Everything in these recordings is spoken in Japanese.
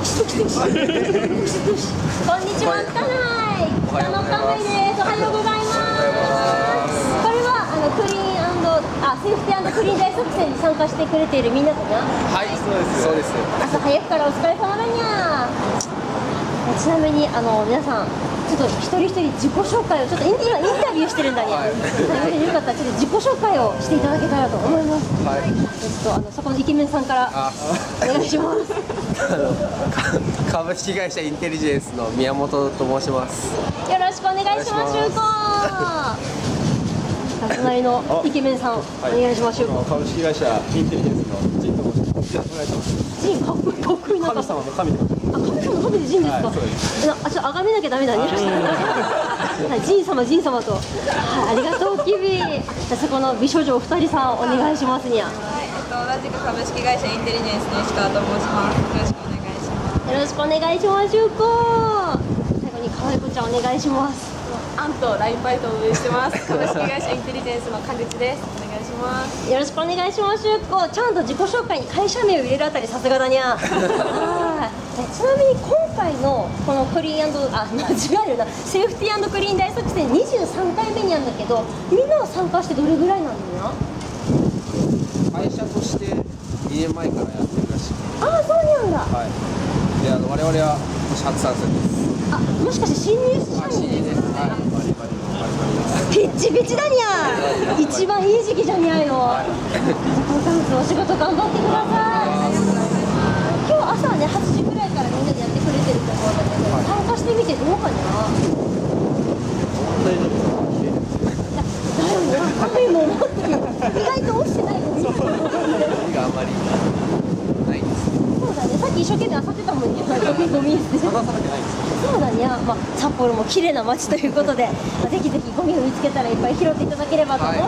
ちは、北のカムイです。おはようございます。これはクリーンセーフティー&クリーン大作戦に参加してくれているみんなかな。 はい、そうです。 朝早くからお疲れ様だにゃ。ちなみに皆さんちょっと一人一人自己紹介をちょっと今インタビューしてるんだにゃ。よかったらちょっと自己紹介をしていただけたらと思います。はい。そこのイケメンさんからお願いします。 株式会社インテリジェンスの宮本と申します。 よろしくお願いします。隣のイケメンさん、お願いしましょう。 株式会社インテリジェンスのジンと申します。お願いします。 ジン、かっこいいな。 神様の神の。 神様の神でジンですか。ちょっと崇めなきゃダメだね。ジン様と。ありがとうキビ。じゃそこの美少女お二人さんお願いしますにゃ。 同じく株式会社インテリジェンスの石川と申します。よろしくお願いします。 よろしくお願いします。最後に可愛い子ちゃんお願いします。 アンとラインバイトを運営してます。株式会社インテリジェンスの鹿口です。お願いします。 よろしくお願いします。ちゃんと自己紹介に会社名を入れるあたりさすがだにゃ。ちなみに今回のこのクリーン間違えるなセーフティー&クリーン大作戦23回目にあるんだけど、みんなは参加してどれぐらいなんだよな。 会社として2年前からやってるらしい。 そうなんだ。 はい。で我々は初参戦です。 もしかして新入社員ですか。ピッチピチだにゃ。一番いい時期じゃにゃよ。お仕事頑張ってください。今日朝ね8時くらいからみんなでやってくれてると思うんだけど、参加してみてどうかにゃ。だよね。神も思ってる。意外と落ちてないのに。 があんまりないです。 そうだね。さっき一生懸命漁ってたもんね。ゴミ捨て。そうだね。札幌も綺麗な街ということで、ぜひぜひゴミを見つけたらいっぱい拾っていただければと思います。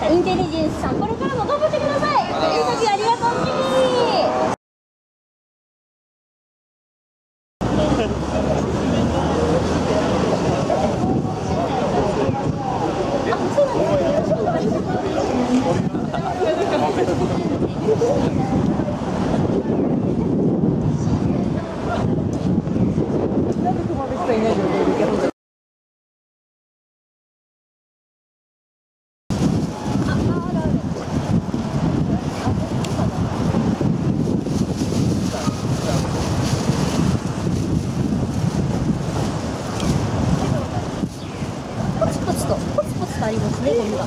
インテリジェンスさん、これからも頑張ってください。インタビューありがとう。ポツポツとありますね、ゴミが。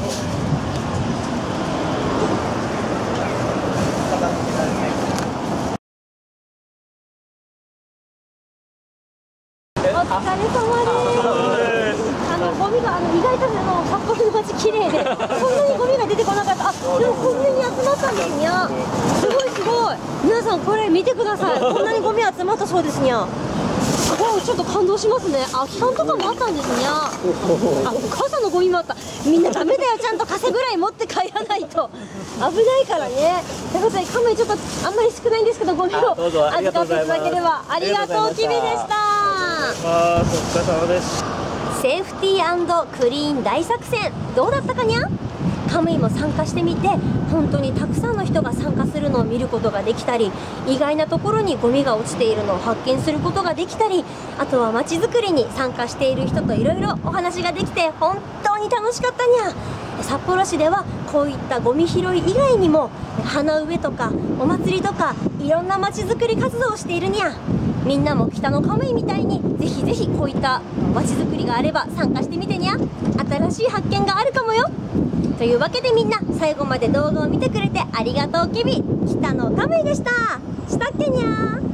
お疲れ様です。ゴミが意外と札幌の街綺麗で、そんなにゴミが出てこなかった。でもこんなに集まったんですにゃ。すごいすごい。皆さんこれ見てください。こんなにゴミ集まったそうですにゃ。ちょっと感動しますね。空き缶とかもあったんですにゃ。お母さんのゴミもあった。みんなダメだよ、ちゃんと傘ぐらい持って帰らないと危ないからね。ということでカムイちょっとあんまり少ないんですけど、ゴミを預かっていただければ。ありがとうキビでした。 お疲れ様です。 セーフティー&クリーン大作戦どうだったかにゃ。カムイも参加してみて、本当にたくさんの人が参加するのを見ることができたり、意外なところにゴミが落ちているのを発見することができたり、あとは街づくりに参加している人といろいろお話ができて本当に楽しかったにゃ。札幌市ではこういったゴミ拾い以外にも花植えとかお祭りとかいろんな街づくり活動をしているにゃ。みんなも北のカムイみたいにぜひぜひこういった街づくりがあれば参加してみてにゃ。新しい発見があるかもよ。というわけでみんな最後まで動画を見てくれてありがとうキビ。北のカムイでした。したっけにゃー。